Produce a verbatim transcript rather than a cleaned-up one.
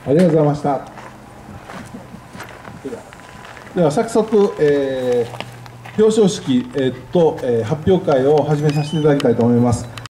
ありがとうございました。では早速、えー表彰式、えー、と、えー発表会を始めさせていただきたいと思います。